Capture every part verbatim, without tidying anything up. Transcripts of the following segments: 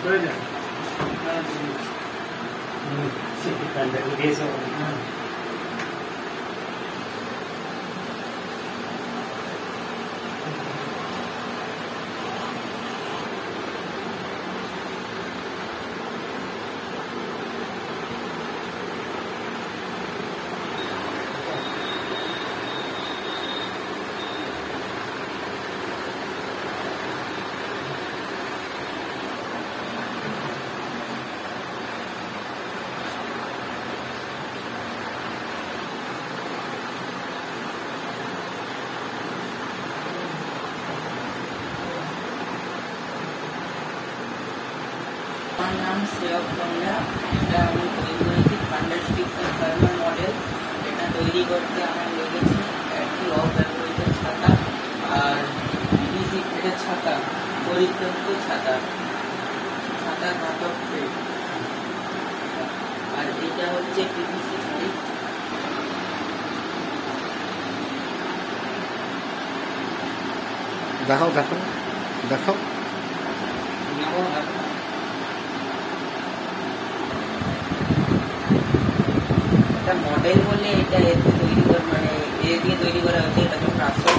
আমার নাম শ্রেয়ক পণ্ডা। এটা আমি তৈরি করেছি থান্ডার স্টিক থার্মাল মডেল। এটা তৈরি করতে আমার লেগেছে একটি অব্যবহৃত ছাতা আর পিভিসি প্লেটের ছাতা, পরিত্যক্ত ছাতা, ছাতা ঘাতক প্লেট, আর এটা হচ্ছে পিভিসি ছাড়ি। দেখাও দেখাও দেখাও এটা মডেল বলে এটা এতে তৈরি করা, মানে এ দিয়ে তৈরি করা হয়েছে। এটাকে প্রাসক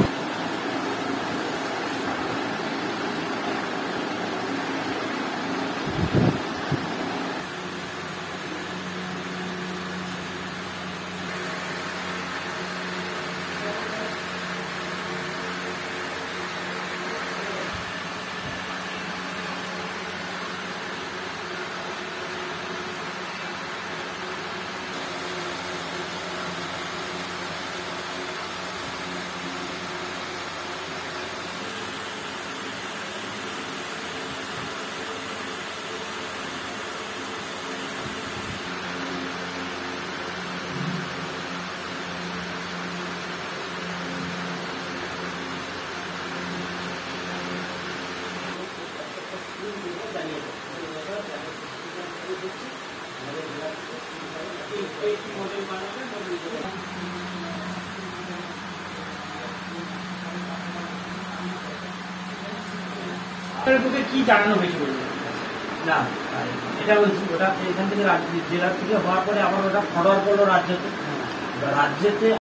কি জানানো হয়েছিল না, এটা বলছি ওটা এখান থেকে জেলা থেকে হওয়ার পরে আবার ওটা ফরওয়ার্ড করলো রাজ্যতে। রাজ্যেতে